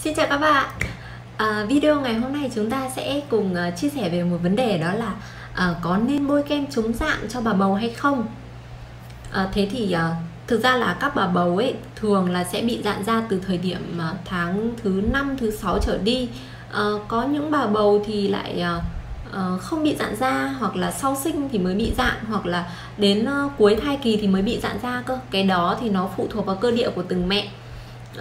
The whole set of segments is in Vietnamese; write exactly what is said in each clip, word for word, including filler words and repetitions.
Xin chào các bạn. à, Video ngày hôm nay chúng ta sẽ cùng uh, chia sẻ về một vấn đề, đó là uh, có nên bôi kem chống rạn cho bà bầu hay không. à, Thế thì uh, thực ra là các bà bầu ấy thường là sẽ bị rạn da từ thời điểm uh, tháng thứ năm, thứ sáu trở đi. uh, Có những bà bầu thì lại uh, uh, không bị rạn da, hoặc là sau sinh thì mới bị rạn, hoặc là đến uh, cuối thai kỳ thì mới bị rạn da cơ. Cái đó thì nó phụ thuộc vào cơ địa của từng mẹ. uh,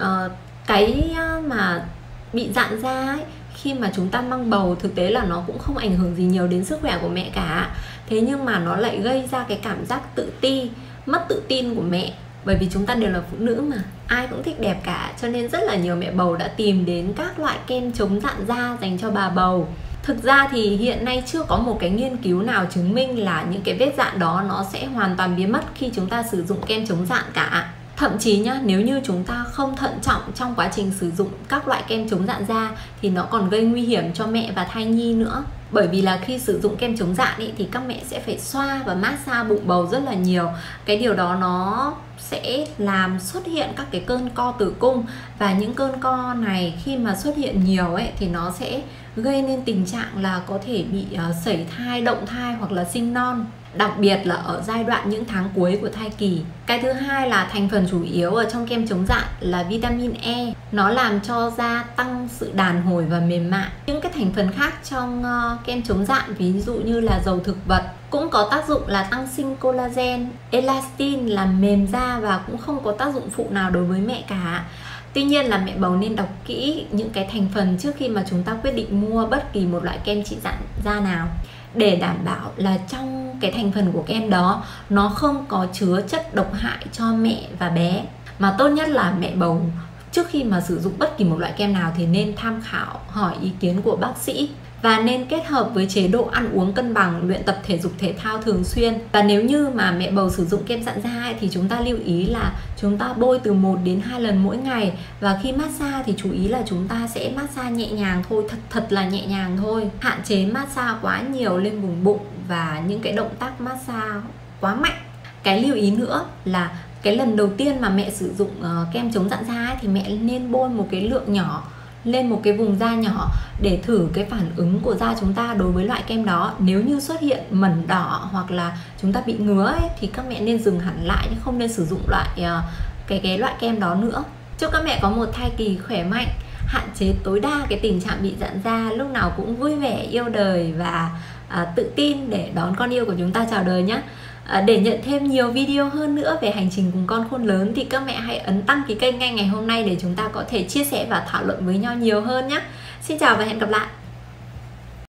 Cái mà bị rạn da ấy, khi mà chúng ta mang bầu, thực tế là nó cũng không ảnh hưởng gì nhiều đến sức khỏe của mẹ cả. Thế nhưng mà nó lại gây ra cái cảm giác tự ti, mất tự tin của mẹ. Bởi vì chúng ta đều là phụ nữ mà, ai cũng thích đẹp cả. Cho nên rất là nhiều mẹ bầu đã tìm đến các loại kem chống rạn da dành cho bà bầu. Thực ra thì hiện nay chưa có một cái nghiên cứu nào chứng minh là những cái vết rạn đó nó sẽ hoàn toàn biến mất khi chúng ta sử dụng kem chống rạn cả. Thậm chí nhá, nếu như chúng ta không thận trọng trong quá trình sử dụng các loại kem chống rạn da thì nó còn gây nguy hiểm cho mẹ và thai nhi nữa. Bởi vì là khi sử dụng kem chống rạn ý, thì các mẹ sẽ phải xoa và massage bụng bầu rất là nhiều. Cái điều đó nó sẽ làm xuất hiện các cái cơn co tử cung. Và những cơn co này khi mà xuất hiện nhiều ấy, thì nó sẽ gây nên tình trạng là có thể bị uh, sẩy thai, động thai hoặc là sinh non. Đặc biệt là ở giai đoạn những tháng cuối của thai kỳ. Cái thứ hai là thành phần chủ yếu ở trong kem chống rạn là vitamin E. Nó làm cho da tăng sự đàn hồi và mềm mại. Những cái thành phần khác trong uh, kem chống rạn, ví dụ như là dầu thực vật, cũng có tác dụng là tăng sinh collagen, elastin, làm mềm da và cũng không có tác dụng phụ nào đối với mẹ cả. Tuy nhiên là mẹ bầu nên đọc kỹ những cái thành phần trước khi mà chúng ta quyết định mua bất kỳ một loại kem trị rạn da nào, để đảm bảo là trong cái thành phần của kem đó nó không có chứa chất độc hại cho mẹ và bé. Mà tốt nhất là mẹ bầu trước khi mà sử dụng bất kỳ một loại kem nào thì nên tham khảo, hỏi ý kiến của bác sĩ. Và nên kết hợp với chế độ ăn uống cân bằng, luyện tập thể dục thể thao thường xuyên. Và nếu như mà mẹ bầu sử dụng kem rạn da ấy, thì chúng ta lưu ý là chúng ta bôi từ một đến hai lần mỗi ngày. Và khi massage thì chú ý là chúng ta sẽ massage nhẹ nhàng thôi, thật thật là nhẹ nhàng thôi. Hạn chế massage quá nhiều lên vùng bụng và những cái động tác massage quá mạnh. Cái lưu ý nữa là cái lần đầu tiên mà mẹ sử dụng uh, kem chống rạn da ấy, thì mẹ nên bôi một cái lượng nhỏ lên một cái vùng da nhỏ để thử cái phản ứng của da chúng ta đối với loại kem đó. Nếu như xuất hiện mẩn đỏ hoặc là chúng ta bị ngứa ấy, thì các mẹ nên dừng hẳn lại, nhưng không nên sử dụng loại uh, cái, cái loại kem đó nữa. Chúc các mẹ có một thai kỳ khỏe mạnh, hạn chế tối đa cái tình trạng bị rạn da, lúc nào cũng vui vẻ, yêu đời và uh, tự tin để đón con yêu của chúng ta chào đời nhé. À, để nhận thêm nhiều video hơn nữa về hành trình cùng con khôn lớn thì các mẹ hãy ấn đăng ký kênh ngay ngày hôm nay để chúng ta có thể chia sẻ và thảo luận với nhau nhiều hơn nhé. Xin chào và hẹn gặp lại.